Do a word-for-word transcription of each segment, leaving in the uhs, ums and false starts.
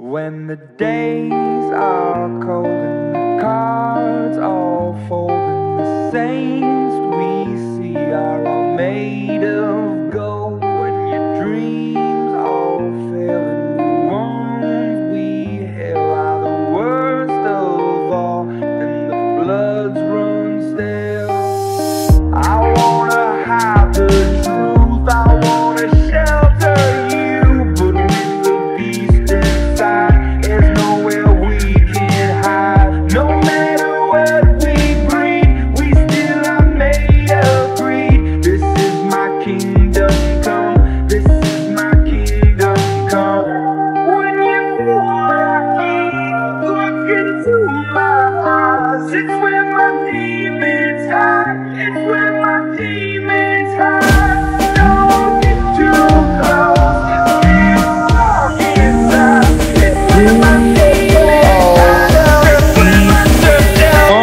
When the days are cold and the cards all fold and the saints we see are all made of gold, when your dreams all fail and the ones we hail are the worst of all and the bloods run stale. I wanna hide the truth, I wanna shelter you, but with the beast inside, there's nowhere we can hide. No matter what we breed, we still are made of greed. This is my kingdom come, this is my kingdom come. When you walk in, look into my eyes, it's where my demons hide, it's where my demons hide. Don't get too close, it's dark inside, it's where my demons hide, it's where my demons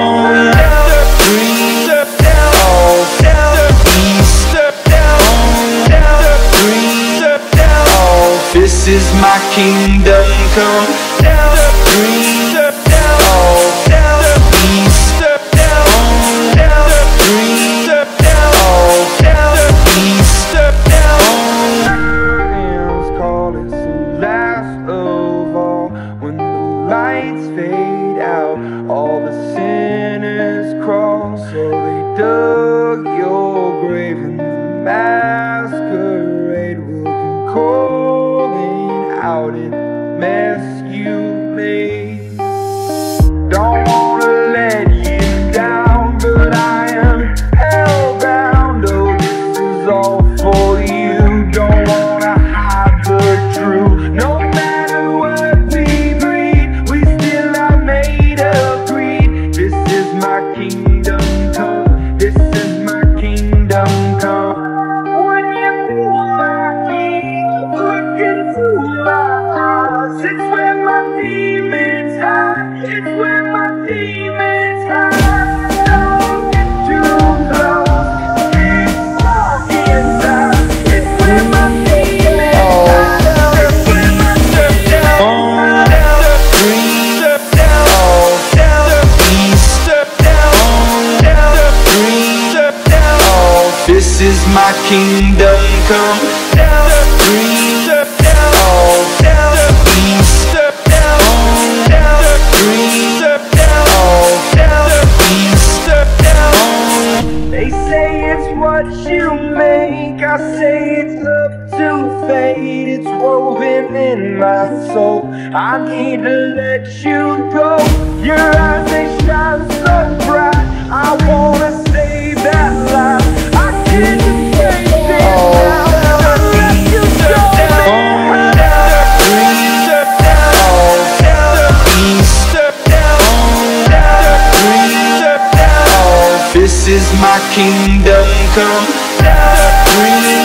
hide. This is my kingdom come. Green, step down, down, green, step down, down, green, step down, down, green, step down. It's called, it's the last of all. When the lights fade out, all the sinners crawl. So they dug your grave and the masquerade will come calling out in mess you made. Don't wanna let you down, but I am hellbound. Oh, this is all for you. Don't wanna hide the truth. No matter what we breed, we still are made of greed. This is my kingdom come, this is my kingdom come. When you walk in, look into my eyes, it's where my demons hide, it's where my demons hide. Don't get too close, it's dark inside, it's where my demons hide, it's where my demons hide. Green, step down, down, green, step down, down, green, step down. This is my kingdom come. Green, step down, down, green, step down, down, green, step down, down, green, step down. They say it's what you make, I say it's up to fate. It's woven in my soul, I need to let you go. Your eyes, they shine so bright, I wanna save that life. I can't take it now, I let you go. Green, step down, down, green, step down, down, green, step down. This is my kingdom come. Green,